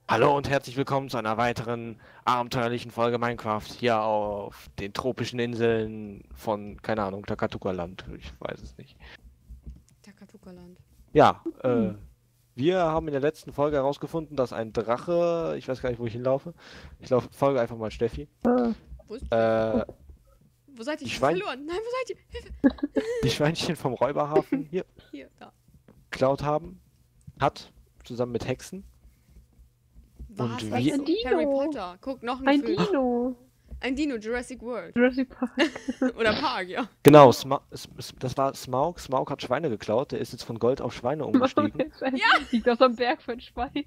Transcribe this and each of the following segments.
Hallo und herzlich willkommen zu einer weiteren abenteuerlichen Folge Minecraft hier auf den tropischen Inseln von, keine Ahnung, Takatuka-Land. Ich weiß es nicht. Takatuka-Land. Ja, wir haben in der letzten Folge herausgefunden, dass ein Drache, ich weiß gar nicht, wo ich hinlaufe. Folge einfach mal Steffi. Wo ist Äh, Wo seid ihr? die Ich bin Schwein verloren. Nein, wo seid ihr? die Schweinchen vom Räuberhafen hier Hier, da. geklaut haben, hat, zusammen mit Hexen. Was? Und Das wir- ist Ein Dino. Harry Potter. Guck, noch ein Ein Film. Dino. Ein Dino, Jurassic World. Jurassic Park. Oder Park, ja. Genau, das war Smaug. Smaug hat Schweine geklaut, der ist jetzt von Gold auf Schweine umgestiegen. Liegt auf so einem Berg von Schweinen.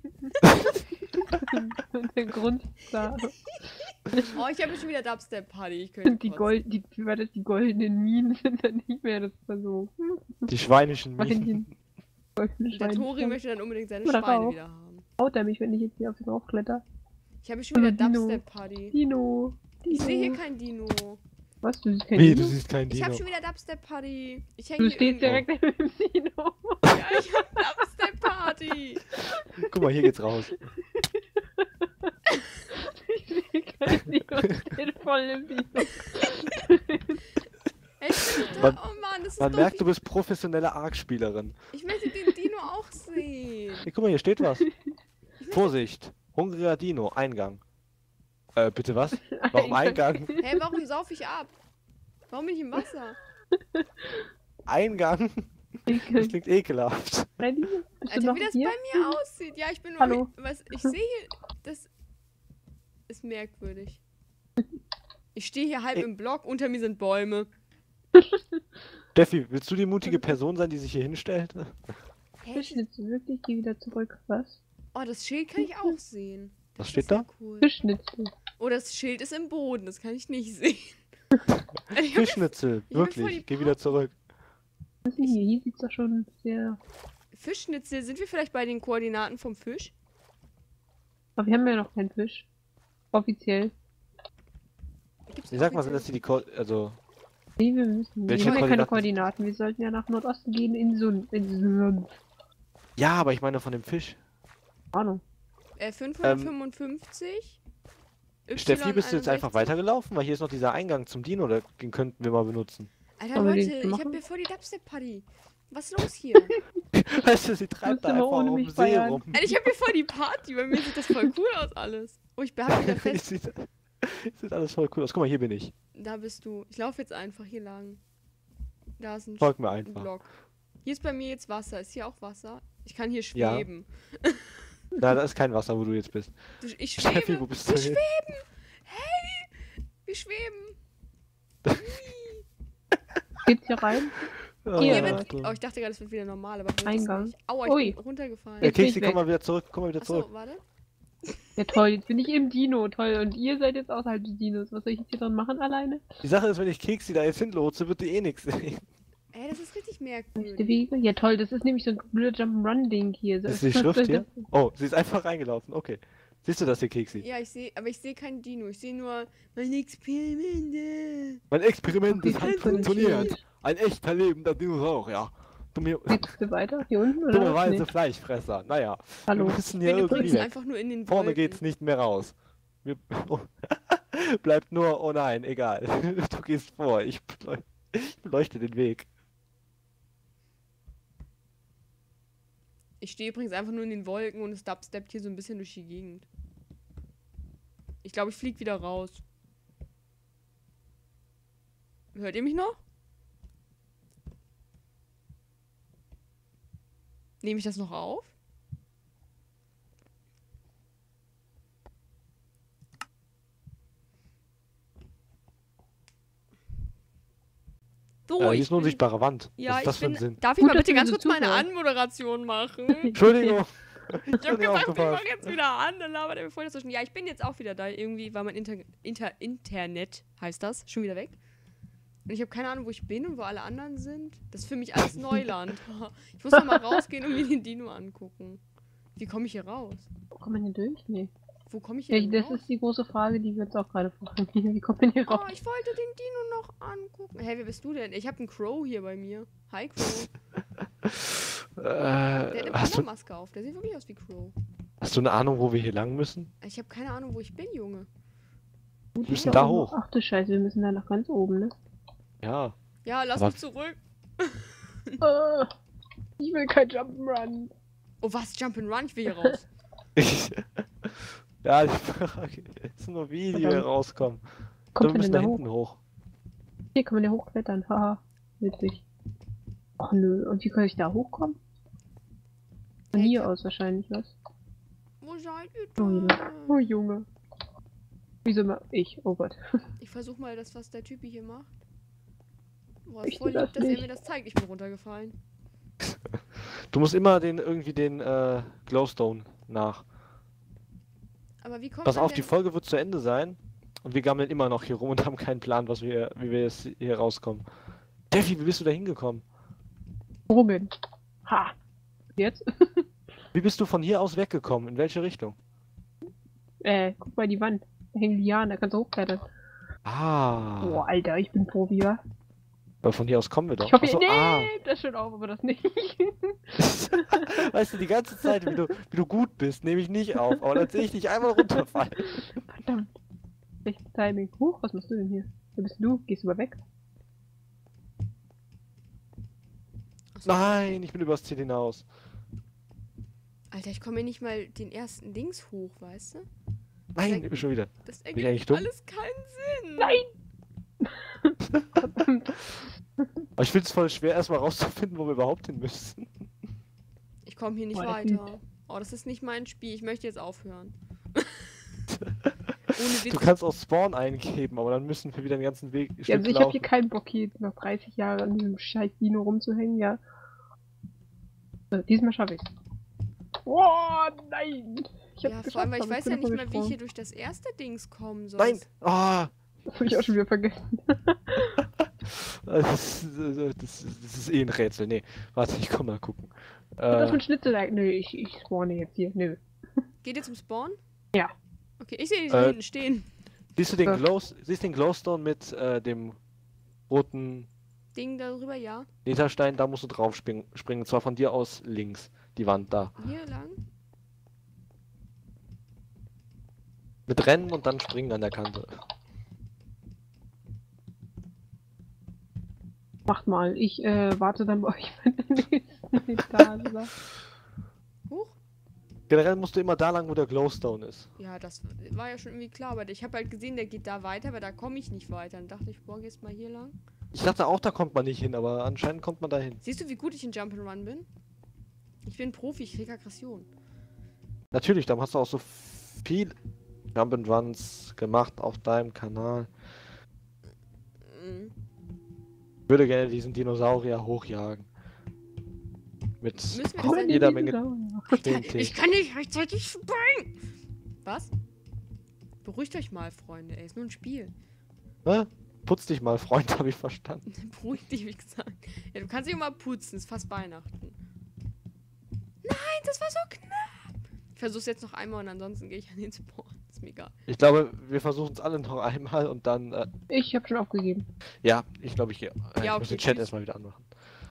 Der Grund da. Oh, ich habe schon wieder Dubstep Party. Ich könnte Wie war das? Die goldenen Minen sind dann nicht mehr. Das war so. Die schweinischen Minen. Schweinchen. Goldene Der Tori Schweinchen. möchte dann unbedingt seine Oder Schweine Rauch. wieder haben. Haut er mich, wenn ich jetzt hier auf ihn raufkletter? Ich habe schon wieder Dino. Dubstep Party. Dino. Ich sehe hier kein Dino. Was? Du siehst kein Wie, Dino? du siehst kein Ich Dino. habe schon wieder Dubstep Party. Ich Du hänge stehst direkt neben dem Dino. Ja, ich habe Dubstep Party. Guck mal, hier geht's raus. Ich sehe kein Dino. Ich stehe voll im Dino. Echt? Man- Oh Mann, das ist Man doof. merkt, du bist professionelle Arc-Spielerin. Ich möchte den Dino auch sehen. Hey, guck mal, hier steht was. Vorsicht! Hungriger Dino, Eingang. Bitte was? Warum Eingang? Hä, warum sauf ich ab? Warum bin ich im Wasser? Eingang? Das klingt ekelhaft. Freddy, bist du Alter, noch wie das hier? bei mir aussieht. Ja, ich bin nur. Hallo. Was ich sehe hier, das ist merkwürdig. Ich stehe hier halb Ey. im Block, unter mir sind Bäume. Steffi, willst du die mutige Person sein, die sich hier hinstellt? Hä? Fischschnitzel, wirklich? Geh wieder zurück. Was? Oh, das Schild kann ich auch sehen. Was Das steht ist ja da? Cool. Fischschnitzel. Oh, das Schild ist im Boden, das kann ich nicht sehen. Ich hab- Fischschnitzel, ich hab voll die wirklich. Geh wieder zurück. Was ist denn hier? Hier sieht's doch schon sehr... Fischschnitzel, sind wir vielleicht bei den Koordinaten vom Fisch? Aber wir haben ja noch keinen Fisch. Offiziell. Gibt's Ich sag mal, offiziell- sind das also. Nee, wir müssen. Welche Wir haben ja keine Koordinaten? Koordinaten. Wir sollten ja nach Nordosten gehen in so Ja, aber ich meine von dem Fisch. Ahnung. 555. Steffi, bist du jetzt einfach Y61. weitergelaufen? Weil hier ist noch dieser Eingang zum Dino, den könnten wir mal benutzen. Alter, Wollen wir Leute, den ich hab machen? mir vor die Dubstep-Party. Was ist los hier? Weißt du, sie treibt Musst da du mal einfach ohne um mich den See feiern. rum. Alter, ich hab mir vor die Party. Bei mir sieht das voll cool aus alles. Oh, ich hab wieder fest. Sieht alles voll cool aus. Guck mal, hier bin ich. Da bist du. Ich laufe jetzt einfach hier lang. Da ist ein, Folg mir ein einfach. Block. Hier ist bei mir jetzt Wasser. Ist hier auch Wasser? Ich kann hier Ja. schweben. Na, da ist kein Wasser, wo du jetzt bist. Ich Steffi, schwebe. wo bist du Wir hin? schweben. Hey, wir schweben. Geht's hier rein? Oh, Hier Hier Ja, wird, oh, ich dachte gerade, es wird wieder normal, aber wird es Eingang. nicht. Aua, Ui. ich bin runtergefallen. Ja, Jetzt bin ich Keksi, komm weg. mal wieder zurück. Komm mal wieder zurück. Achso, warte. Ja toll, jetzt bin ich im Dino. Toll. Und ihr seid jetzt außerhalb des Dinos. Was soll ich jetzt hier dran machen alleine? Die Sache ist, wenn ich Keksi da jetzt hinlotse, wird die eh nichts sehen. Ey, das ist richtig Rechte merkwürdig. Wege? Ja toll, das ist nämlich so ein blöder Jump'n'Run-Ding hier. Ist die Schrift hier? Oh, sie ist einfach reingelaufen. Okay. Siehst du das hier, Keksi? Ja, aber ich sehe keinen Dino. Ich sehe nur meine Experimente. Mein Experiment Okay, ist halt kannst du nicht funktioniert. Ein echter lebender Dinosaurier. Geht's weiter? Hier unten, oder? Dummerweise Nee. Fleischfresser. Naja, Hallo. wir müssen Ich hier bin übrigens irgendwie weg. einfach nur in den Vorne Wolken. geht's nicht mehr raus. Wir, bleibt nur, oh nein, egal. Du gehst vor, ich beleuchte den Weg. Ich stehe übrigens einfach nur in den Wolken und es dubsteppt hier so ein bisschen durch die Gegend. Ich glaube, ich fliege wieder raus. Hört ihr mich noch? Nehme ich das noch auf? So, Hier ich ist eine bin- unsichtbare Wand. Ja, Was ist das ich für ein bin. Sinn? Darf ich Gut, mal dass bitte du ganz so kurz meine zuhörst. Anmoderation machen? Entschuldigung. Ich hab bin gesagt, ich aufgepasst. mach jetzt wieder an, dann labert er mir vorher dazwischen. Ja, ich bin jetzt auch wieder da. Irgendwie war mein Internet, heißt das, schon wieder weg. Und ich habe keine Ahnung, wo ich bin und wo alle anderen sind. Das ist für mich alles Neuland. Ich muss noch mal rausgehen und mir den Dino angucken. Wie komme ich hier raus? Kommt man hier durch? Nee. Wo komme ich hier Ja, denn das raus? ist die große Frage, die wir uns auch gerade fragen. Wie kommt man hier Oh, raus? ich wollte den Dino noch angucken. Hä, wer bist du denn? Ich habe einen Crow hier bei mir. Hi, Crow. Der hat eine Hast du... Puma-Maske auf. Der sieht wirklich aus wie Crow. Hast du eine Ahnung, wo wir hier lang müssen? Ich habe keine Ahnung, wo ich bin, Junge. Wir müssen da hoch. Ach du Scheiße, wir müssen da nach ganz oben, ne? Ja. Ja, lass Aber- mich zurück. Ich will kein Jump'n'Run. Oh, was? Jump'n'Run? Ich will hier raus. Ja, die Frage ist nur, wie die hier Verdammt. rauskommen. Kommt Wir man müssen denn da da hinten hoch? hoch. Hier kann man ja hochklettern. Haha, witzig. Ach nö, und wie kann ich da hochkommen? Von Hey, hier aus wahrscheinlich, was? Wo seid ihr Oh Junge. da? Oh Junge. Wieso mal ich? Oh Gott. Ich versuch mal das, was der Typi hier macht. Boah, Ich ist voll tu das lieb, dass er nicht. mir das zeigt. Ich bin runtergefallen. Du musst immer irgendwie den Glowstone nach. Aber wie kommt Pass man auf, die denn... Folge wird zu Ende sein. Und wir gammeln immer noch hier rum und haben keinen Plan, wie wir jetzt hier rauskommen. Steffi, wie bist du da hingekommen? Brummen. Ha. Jetzt? Wie bist du von hier aus weggekommen? In welche Richtung? Guck mal die Wand. Da hängen Lianen, da kannst du hochklettern. Ah. Boah, Alter, ich bin Profi, wa? Weil von hier aus kommen wir doch. Ich hoffe, Ach so, ihr nehmt das schon auf, aber das nicht. Weißt du, die ganze Zeit, wie du gut bist, nehme ich nicht auf. Aber dann sehe ich dich einmal runterfallen. Verdammt. Schlechtes Timing. Huch, was machst du denn hier? Wer bist du? Gehst du mal weg? Achso. Nein, ich bin übers Ziel hinaus. Alter, ich komme hier nicht mal den ersten Dings hoch, weißt du? Nein, ich bin schon wieder. Das Bin ich ergibt eigentlich dumm? alles keinen Sinn. Nein! Verdammt. Aber ich finde es voll schwer, erstmal rauszufinden, wo wir überhaupt hin müssen. Ich komme hier nicht Boah, das weiter. Oh, das ist nicht mein Spiel. Ich möchte jetzt aufhören. Ohne Witz. Du kannst auch Spawn eingeben, aber dann müssen wir wieder den ganzen Weg Ja, Stück also ich habe laufen. hier keinen Bock, hier noch 30 Jahre an diesem scheiß Dino rumzuhängen, ja. Diesmal schaffe ich's. Oh, nein! Ich Ja, vor allem, weil ich aber weiß ja bin nicht mal, wie ich übergesprungen. hier durch das erste Dings kommen soll. Nein! Ah! Das habe ich auch schon wieder vergessen. Das ist eh ein Rätsel. Nee, warte, ich komm mal gucken. Das mit Schnitzel, nö, ich spawne jetzt hier, nö. Geht ihr zum Spawn? Ja. Okay, ich sehe dich da hinten stehen. siehst du den Glowstone mit dem roten Ding darüber, ja. Netherstein? Da musst du drauf springen. Und zwar von dir aus links. Die Wand da. Hier lang. Mit Rennen und dann springen an der Kante. Macht mal, ich warte dann bei euch bei der nächsten Etage. Hoch? Generell musst du immer da lang, wo der Glowstone ist. Ja, das war ja schon irgendwie klar, aber ich habe halt gesehen, der geht da weiter, aber da komme ich nicht weiter. Dann dachte ich, boah, gehst mal hier lang. Ich dachte auch, da kommt man nicht hin, aber anscheinend kommt man da hin. Siehst du, wie gut ich in Jump'n'Run bin? Ich bin Profi, ich krieg Aggression. Natürlich, dann hast du auch so viel Jump'n'Runs gemacht auf deinem Kanal. Mhm. Ich würde gerne diesen Dinosaurier hochjagen. Mit Müssen wir das auch dann jeder in Menge Alter, TNT. ich kann nicht rechtzeitig springen! Was? Beruhigt euch mal, Freunde, ey, ist nur ein Spiel. Ne? Putz dich mal, Freund, habe ich verstanden. Beruhig dich, wie gesagt. Ja, du kannst dich auch mal putzen, ist fast Weihnachten. Nein, das war so knapp! Ich versuch's jetzt noch einmal und ansonsten gehe ich an den Spawn. Ist mir egal. Ich glaube, wir versuchen es alle noch einmal und dann. Ich habe schon aufgegeben. Ja, ich glaube, ich gehe. Ja, Ich muss okay, den Chat tschüss. erstmal wieder anmachen.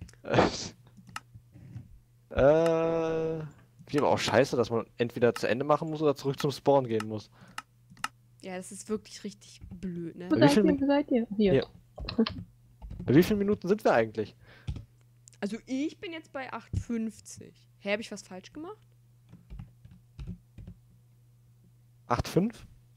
Wie aber auch scheiße, dass man entweder zu Ende machen muss oder zurück zum Spawn gehen muss. Ja, das ist wirklich richtig blöd, ne? Wo Wie seid viel ihr? Min- Wo seid ihr? Hier. Hier. Bei wie vielen Minuten sind wir eigentlich? Also ich bin jetzt bei 8,50. Hä, habe ich was falsch gemacht? 8,5?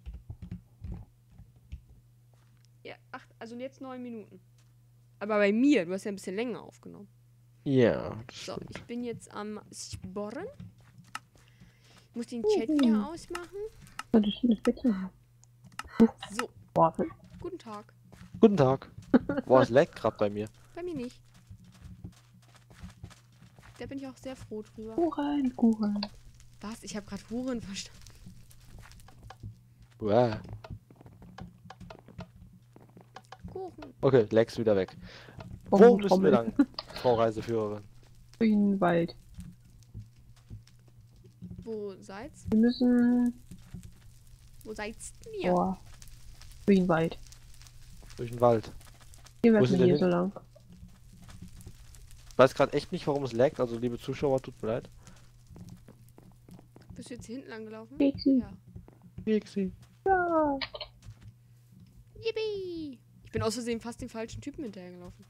Ja, also jetzt 9 Minuten. Aber bei mir, du hast ja ein bisschen länger aufgenommen. Ja, das So, stimmt. ich bin jetzt am Sporren. Ich muss den Chat wieder ausmachen. Oh, das ist ein Bettchen. So, Boah, guten Tag. Guten Tag. Boah, es lag gerade bei mir. Bei mir nicht. Da bin ich auch sehr froh drüber. Kuchen, Kuchen. Was? Ich habe gerade Huren verstanden. Uah. Kuchen. Okay, Lex wieder weg. Oh, Wo müssen wir Trommel. lang, Frau Reiseführerin? Durch den Wald. Wo seid's? Wir müssen. Wo seid's ihr? Boah. Durch den Wald. Durch den Wald. Gehen wir Wo ist erstmal denn hier der so lang. Ich weiß gerade echt nicht, warum es laggt, also liebe Zuschauer, tut mir leid. Bist du jetzt hier hinten lang gelaufen? Pixie. Ja. Pixie. Ja. Yippie! Ich bin aus Versehen fast den falschen Typen hinterhergelaufen.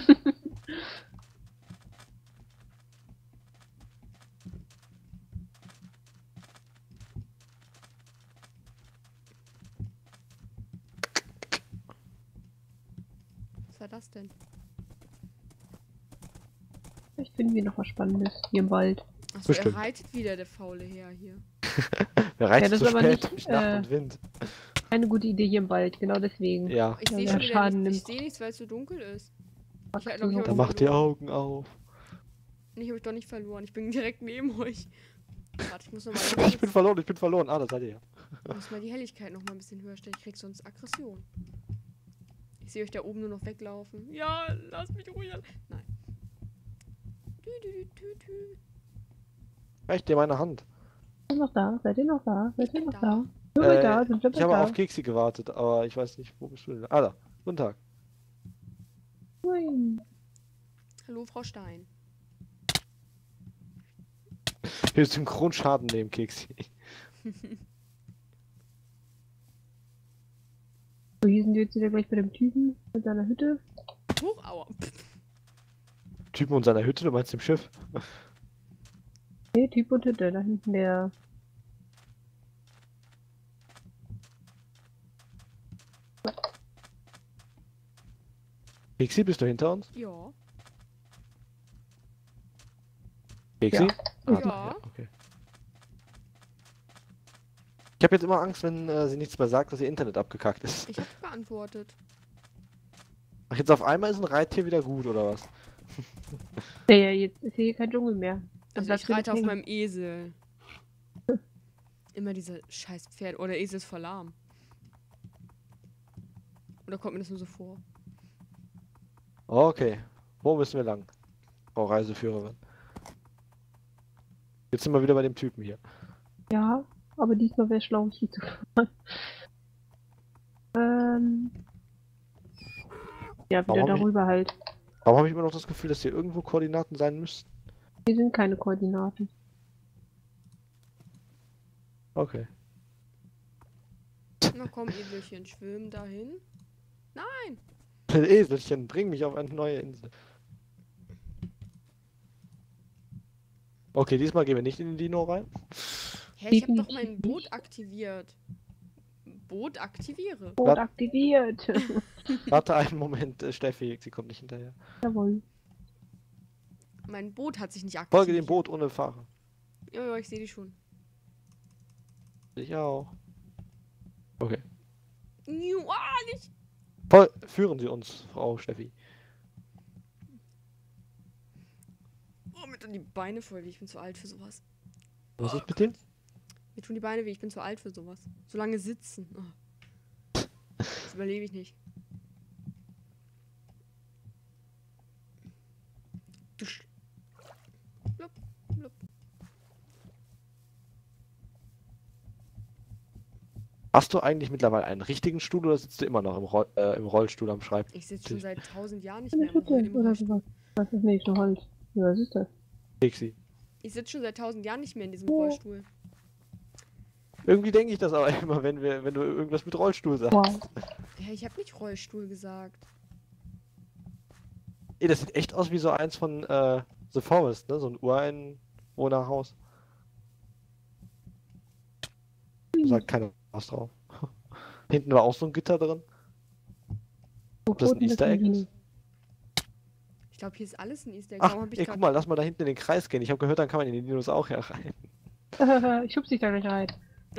Was war das denn? Ich finde wir noch was Spannendes hier im Wald. Achso, er Bestimmt. reitet wieder, der faule Herr hier. Wer reicht Ja, das zu ist aber spät nicht, durch Nacht und Wind? Keine gute Idee hier im Wald, genau deswegen. Ja, Ich Ja, sehe wer schon wieder Schaden nichts. Ich nimmt. sehe nichts, weil es so dunkel ist. Ach, Ich glaub, so. ich hab dann mich macht die verloren. Augen auf. Nee, ich habe mich doch nicht verloren. Ich bin direkt neben euch. Warte, ich muss nochmal Ich bin verloren. Ah, da seid ihr ja. muss mal die Helligkeit noch mal ein bisschen höher stellen. Ich krieg sonst Aggression. Ich sehe euch da oben nur noch weglaufen. Ja, lass mich ruhig. Nein. Dü, dü, dü, dü, dü. Reicht dir meine Hand. Seid ihr noch da? Seid ihr noch da? Seid ihr bin noch da. da? Sind wir da? Sind wir Ich habe da? auf Keksi gewartet, aber ich weiß nicht, wo bist du denn? Ah, da. Guten Tag. Hui. Hallo, Frau Stein. Hier ist Synchronschaden neben Keksi. So, hier sind wir jetzt wieder gleich bei dem Typen mit seiner Hütte. Hoch, aua. Pff. Typen und seiner Hütte, du meinst im Schiff? Nee, Typ und Hütte, da hinten der. Keksi, bist du hinter uns? Ja. Keksi? Ja. Ah, Ja. okay. Ich habe jetzt immer Angst, wenn sie nichts mehr sagt, dass ihr Internet abgekackt ist. Ich habe geantwortet. Ach, jetzt auf einmal ist ein Reittier wieder gut, oder was? Ja, jetzt ist hier kein Dschungel mehr. Dann Also bleibt ich wieder reite auf hängen. meinem Esel. Immer diese scheiß Pferd. Oder Esel ist voll lahm. Oder kommt mir das nur so vor? Okay. Wo müssen wir lang? Frau Reiseführerin. Jetzt sind wir wieder bei dem Typen hier. Ja, aber diesmal wäre es schlau, hier zu fahren. Ja, wieder Warum hab ich- darüber halt. Warum habe ich immer noch das Gefühl, dass hier irgendwo Koordinaten sein müssten? Hier sind keine Koordinaten. Okay. Na komm, Eselchen, schwimm dahin. Nein! Eselchen, bring mich auf eine neue Insel. Okay, diesmal gehen wir nicht in den Dino rein. Hä, ich hab doch Definitiv mein Boot aktiviert. Boot aktiviere. Boot aktiviert. Warte einen Moment, Steffi, sie kommt nicht hinterher. Jawohl. Mein Boot hat sich nicht aktiviert. Folge dem Boot ohne Fahrer. Ja, ja, ich sehe die schon. Ich auch. Okay. Nicht! Führen Sie uns, Frau Steffi. Oh, mir tun die Beine voll weh. Ich bin zu alt für sowas. Was ist mit dem? Mir tun die Beine weh. Ich bin zu alt für sowas. So lange sitzen. Oh. Das überlebe ich nicht. Dusch. Blub, blub. Hast du eigentlich mittlerweile einen richtigen Stuhl oder sitzt du immer noch im Rollstuhl am Schreibtisch? Ich sitze schon seit 1000 Jahren nicht Eine mehr Hütte im oder Rollstuhl. sowas. Was ist nicht, so Holz. Ja, was ist das? Pixie. Ich sitze schon seit 1000 Jahren nicht mehr in diesem Rollstuhl. Irgendwie denke ich das aber immer, wenn du irgendwas mit Rollstuhl sagst. Wow. Ja, ich habe nicht Rollstuhl gesagt. Ey, das sieht echt aus wie so eins von The Forest, ne? So ein Ureinwohnerhaus. Sagt keiner was drauf. Hinten war auch so ein Gitter drin. Ob das ein Easter Egg ist? Ich glaube, hier ist alles ein Easter Egg. Ach, Warum habe ich ey, guck gerade... mal, lass mal da hinten in den Kreis gehen. Ich habe gehört, dann kann man in die Dinos auch herein. Ich schubs dich da gleich rein.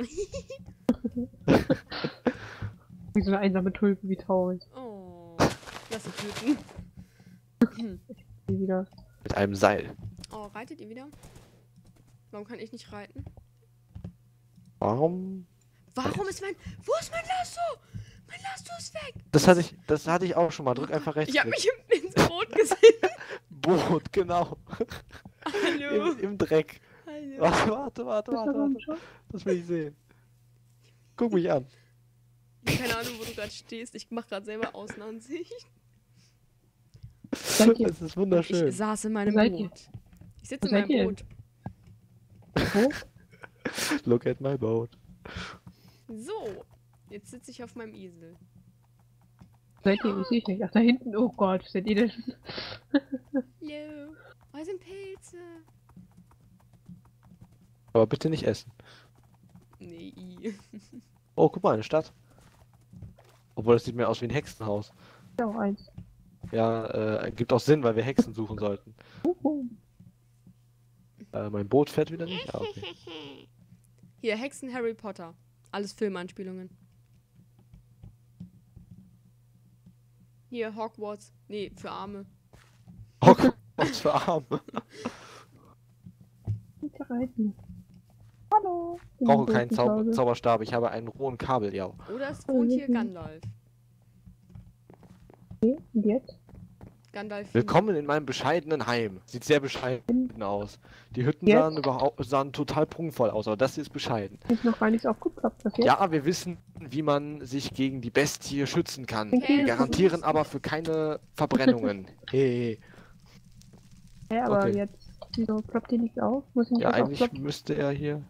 Wie so eine einsame Tulpe, wie traurig. Oh, lass sie töten. Wie wieder. Mit einem Seil. Oh, reitet ihr wieder? Warum kann ich nicht reiten? Warum? Warum ist mein... Wo ist mein Lasso? Mein Lasso ist weg. Das hatte ich auch schon mal. Drück einfach rechts. Ich habe klick. mich ins Boot gesehen. Boot, genau. Hallo. Im Dreck. Hallo. Warte. Das will ich sehen. Guck mich an. Keine Ahnung, wo du gerade stehst. Ich mache gerade selber Außenansicht. Seid ihr? Das ist wunderschön. Ich saß in meinem Wo seid ihr? Boot. Ich sitze Wo in seid meinem ihr? Boot. Wo? Look at my boat. So, jetzt sitze ich auf meinem Esel. Seid ihr? Ich sehe nicht. Ach, da hinten. Oh Gott, seid ihr denn? Hallo. Oh, sind Pilze. Aber bitte nicht essen. Nee. Oh, guck mal, eine Stadt. Obwohl, das sieht mir aus wie ein Hexenhaus. Ja, auch eins. Ja, ergibt auch Sinn, weil wir Hexen suchen sollten. Mein Boot fährt wieder nicht. Ah, okay. Hier, Hexen Harry Potter. Alles Filmanspielungen. Hier, Hogwarts. Nee, für Arme. Oh Gott, was für Arme. Bitte reiten. Hallo. Ich brauche keinen Zauberstab, ich habe einen rohen Kabeljau. Oder es wohnt hier Gandalf. Okay, und jetzt? Gandalf. Willkommen in meinem bescheidenen Heim. Sieht sehr bescheiden aus. Die Hütten Jetzt? sahen total prunkvoll aus, aber das hier ist bescheiden. Ist noch gar nichts aufgeploppt. Was jetzt? Ja, wir wissen, wie man sich gegen die Bestie schützen kann. Okay, Wir das garantieren aber für keine Verbrennungen. Hey. Ja, aber Okay. jetzt. Wieso ploppt ihr nichts auf? Muss ich nicht Ja, was eigentlich aufploppen? müsste er hier...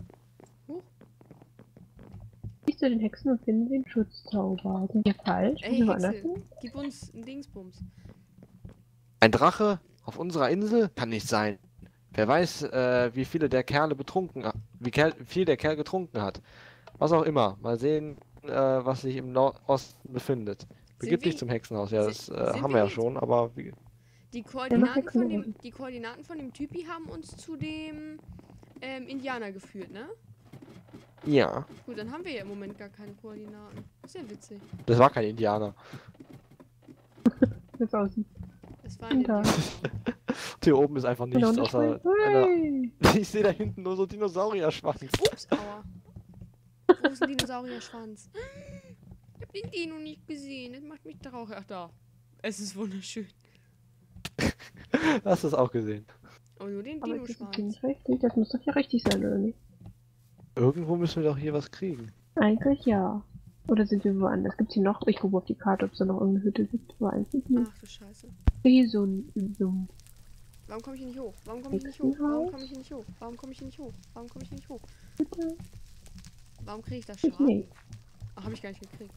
Siehst du den Hexen und finden den Schutzzauber. Sind wir falsch? Ey, Sind wir woanders Hexe, hin? gib uns einen Dingsbums. Ein Drache auf unserer Insel? Kann nicht sein. Wer weiß, wie viele der Kerle betrunken hat. Viel der Kerl getrunken hat. Was auch immer. Mal sehen, was sich im Nordosten befindet. Begib dich wir- zum Hexenhaus. Ja, das sind haben wir wir ja jetzt- schon, aber Die noch Koordinaten von dem Typi haben uns zu dem Indianer geführt, ne? ja, Gut, dann haben wir ja im Moment gar keine Koordinaten. Ist ja witzig. das war kein Indianer. Wie es aussieht. Das war ein Hinter. Indianer. Hier oben ist einfach nichts Und außer Hey! Ich sehe da hinten nur so Dinosaurierschwanz. Ups, aua. Wo ist ein Dinosaurierschwanz? Ich hab den Dino nicht gesehen. Das macht mich traurig. Ach da. Es ist wunderschön. Hast du es auch gesehen? Oh, nur den Aber das ist Dino-Schwanz. nicht richtig. Das muss doch ja richtig sein, oder nicht? Irgendwo müssen wir doch hier was kriegen. Eigentlich ja. Oder sind wir woanders? Gibt's hier noch? Ich gucke auf die Karte, ob es da noch irgendeine Hütte gibt. Aber eigentlich nicht. Ach du Scheiße. Wie so ein Warum komme ich hier nicht hoch? Warum komme ich nicht hoch? Warum komme ich hier nicht hoch? Warum komme ich hier nicht hoch? Warum komme ich hier nicht hoch? Hütte. Warum kriege ich das Ich Schaden? nicht. Ach, habe ich gar nicht gekriegt.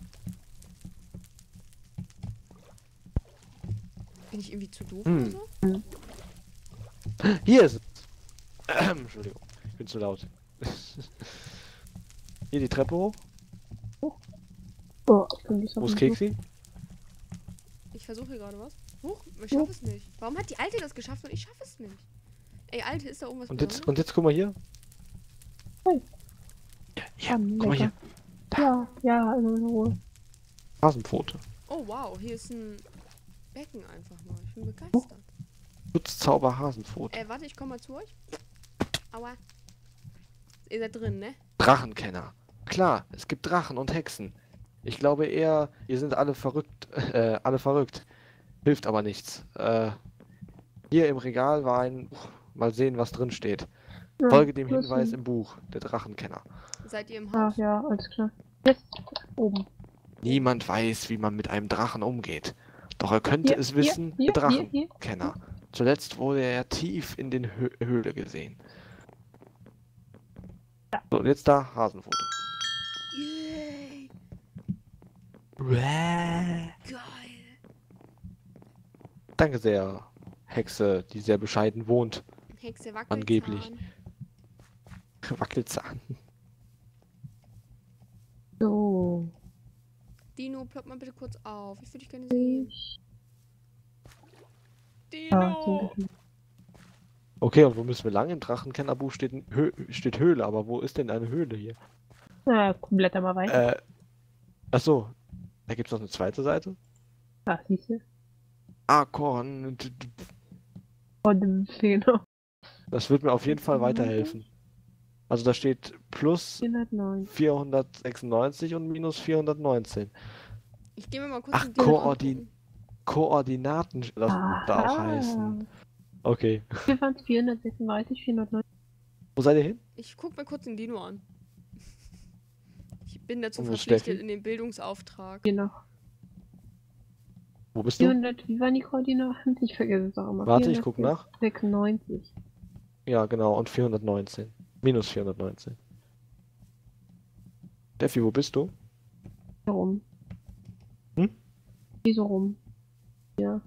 Bin ich irgendwie zu doof Hm. oder so? Hier ist es. Entschuldigung, ich bin zu laut. Hier die Treppe hoch. Oh, stimmt, das Wo ist hab ich Keksi? Ich versuche hier gerade was. Huch, ich schaffe es nicht. Warum hat die Alte das geschafft und ich schaffe es nicht? Ey, Alte, ist da irgendwas Und jetzt guck mal hier. Hey. Ja, noch. guck mal hier. Ja, ja, in Ruhe. Hasenpfote. Oh, wow, hier ist ein Becken einfach nur. Ich bin begeistert. Schutzzauber Hasenpfote. Warte, ich komme mal zu euch. Aua. Ihr seid drin, ne? Drachenkenner. Klar, es gibt Drachen und Hexen. Ich glaube eher, ihr sind alle verrückt. Alle verrückt. Hilft aber nichts. Hier im Regal war ein Buch. Mal sehen, was drin steht. Ja, Folge dem wo ist Hinweis denn? im Buch. Der Drachenkenner. Seid ihr im Ah, Haus? ja, alles klar. Jetzt oben. Niemand weiß, wie man mit einem Drachen umgeht. Doch er könnte Hier, es hier, wissen, hier, der hier, hier. Drachenkenner. Zuletzt wurde er tief in den Höhle gesehen. Ja. So, und jetzt da Hasenpfote. Yay! Geil! Danke sehr, Hexe, die sehr bescheiden wohnt. Hexe Wackelzahn. Angeblich. Wackelzahn. So. Dino, plopp mal bitte kurz auf. Ich würde dich gerne sehen. Ah, Dino! Okay, und wo müssen wir lang? Im Drachenkennerbuch steht Höhle, aber wo ist denn eine Höhle hier? Na, blätter mal weiter. Achso, da gibt's noch eine zweite Seite? Ah, siehst du? Korn. Von dem Fehler. Das wird mir auf jeden Fall weiterhelfen. Also da steht plus 409. 496 und minus 419. Ich gehe mir mal kurz Ach, den Dino Koordin- angucken. Koordinaten, das da auch heißen. Okay. Hier waren es 436, 409. Wo seid ihr hin? Ich guck mir kurz den Dino an. Ich bin dazu Und wo ist verpflichtet Steffi? in den Bildungsauftrag. Hier noch. Wo bist du? 400, wie waren die Koordinaten? Ich vergesse es auch immer. Warte, ich guck nach. 96. Ja, genau, und 419. Minus 419. Steffi, wo bist du? Hier rum. Hm? Hier so rum. Ja.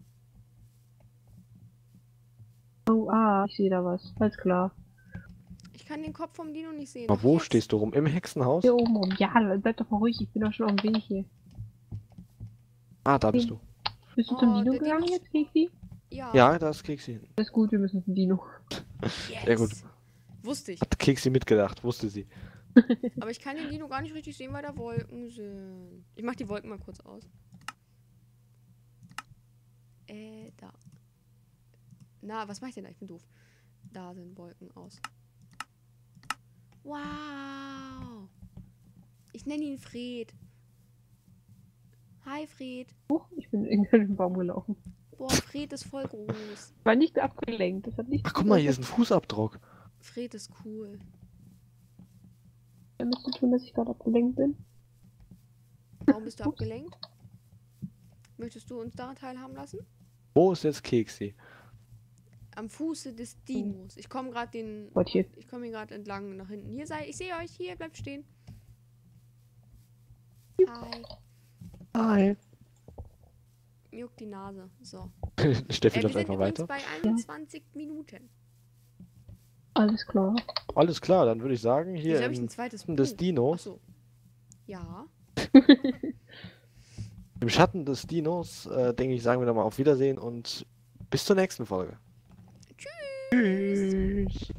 Oh, ich sehe da was. Alles klar. Ich kann den Kopf vom Dino nicht sehen. Aber Ach, wo jetzt. stehst du rum? Im Hexenhaus? Hier oben rum. Ja, bleib doch mal ruhig. Ich bin doch schon auf dem Weg hier. Ah, da bist du. Bist du zum Oh, Dino der gegangen Dino- jetzt, Kiki? Ja. Ja, da ist Keksi. Das ist gut, wir müssen zum Dino. Yes. Sehr gut. Wusste ich. Hat Keksi mitgedacht, wusste sie. Aber ich kann den Dino gar nicht richtig sehen, weil da Wolken sind. Ich mach die Wolken mal kurz aus. Da. Na, was mach ich denn da? Ich bin doof. Da sind Wolken aus. Wow. Ich nenne ihn Fred. Hi, Fred. Ich bin in den Baum gelaufen. Boah, Fred ist voll groß. War nicht abgelenkt. Das hat nicht. Ach, guck mal, hier ist ein Fußabdruck. Fred ist cool. damit zu tun, dass ich gerade abgelenkt bin. Warum bist du abgelenkt? Möchtest du uns daran teilhaben lassen? Wo ist jetzt Keksi? Am Fuße des Dinos. Ich komme gerade den. Warte hier. Ich komme hier gerade entlang nach hinten. Hier seid. Ich sehe euch. Hier, bleibt stehen. Hi. Hi. Mir juckt die Nase. So. Steffi Wir läuft sind einfach übrigens weiter. bei 21 Minuten. Alles klar. Alles klar, dann würde ich sagen, Wieso hier habe ich ein im zweites Schatten des Buch? Dinos, Achso. Ja. im Schatten des Dinos, denke ich, sagen wir dann mal auf Wiedersehen und bis zur nächsten Folge. Tschüss. Tschüss.